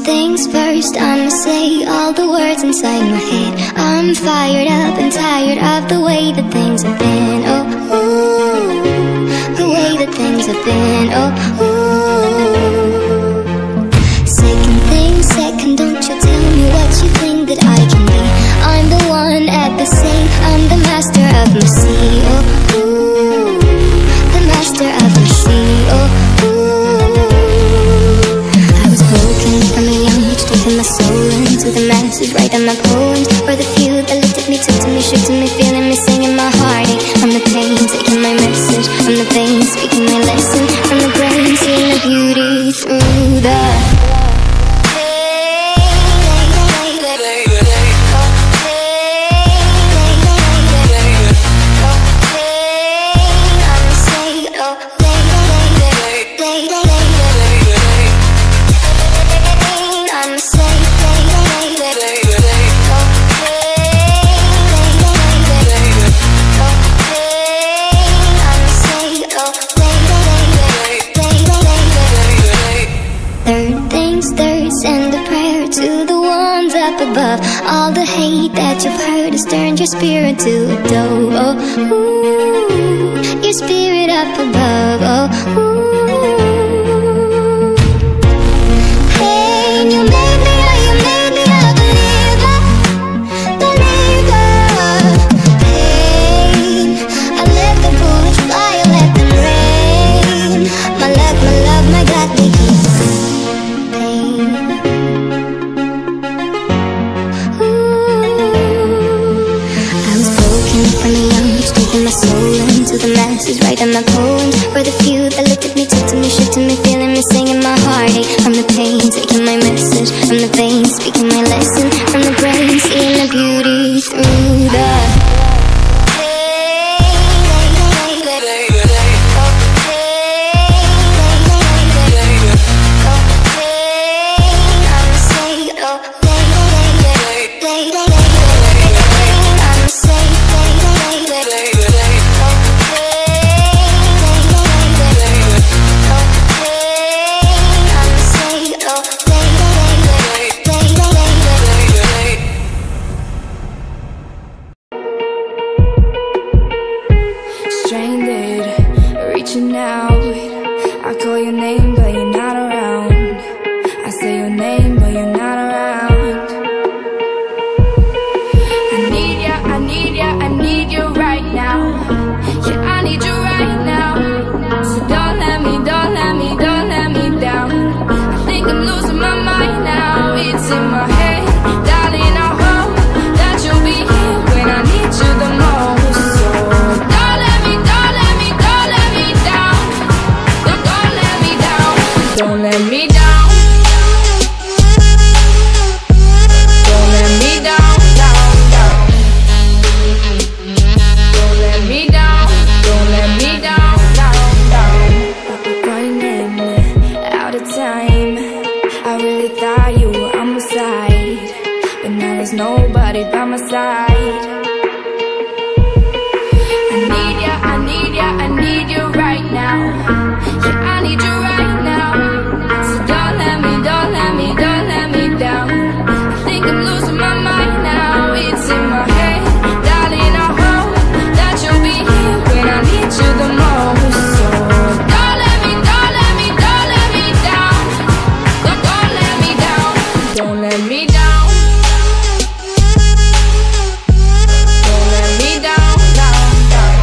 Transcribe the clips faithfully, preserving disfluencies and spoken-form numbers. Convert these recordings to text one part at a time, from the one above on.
things first, I'ma say all the words inside my head. I'm fired up and tired of the way that things have been. Oh, ooh, the way that things have been. Oh, ooh. Second thing, second, don't you tell me what you think that I can be. I'm the one at the same, I'm the master of my sea. Oh, ooh, the master of my sea. Oh, from a young age, taking my soul into the masses, writing my poems for the few that looked at me, took to me, shook to me, feeling me, singing my heartache. From the pain, taking my message, from the veins, speaking my lesson, from the brain, seeing the beauty through the above. All the hate that you've heard has turned your spirit to a dove. Oh, ooh, your spirit up above. Oh, ooh. Hey, you made me, oh, you made me a believer, believer. Pain, I let the bullets fly, I let them rain. My luck, my love, my God, they keep pain. From a young age, taking my soul into the masses, writing my poems for the few that looked at me, took to me, shook to me, feeling me, singing my heartache. From the pain, taking my message, from the veins, speaking my lesson, from the brain, seeing the beauty through the reaching out. I call your name, but you're not around. I say your name, but you're not around. I need ya, I need ya, I need you right now. Yeah, I need you right now. So don't let me, don't let me, don't let me down. I think I'm losing my mind now. It's in my head, darling, I hope that you'll be here when I need you the most. So don't let me, don't let me, don't let me down. Don't, don't let me down. Don't let me down. Don't let me down, down, down. Don't let me down. Don't let me down, down, down. Running out of time. I really thought you were on my side, but now there's nobody by my side. I need ya, I need ya, I need you right now. Yeah, I need you right now. So don't let me, don't let me, don't let me down. I think I'm losing my mind now. It's in my head, darling, I hope that you'll be here when I need you the most. So don't let me, don't let me, don't let me down. Don't, don't let me down. Don't let me down. Don't let me down, down, down.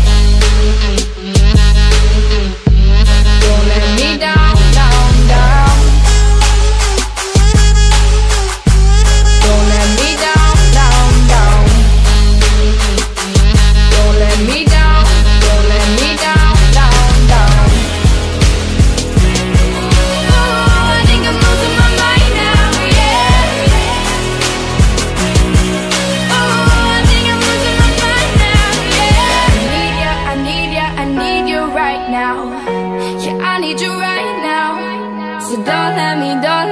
Don't let me down, down, down. Don't let me down, down, down. Don't let me down, don't let me down, down, down. Oh, I think I'm losing my mind now, yeah. Oh, I think I'm losing my mind now, yeah. I need ya, I need ya, I need you right now. Yeah, I need you right now. So don't let me, don't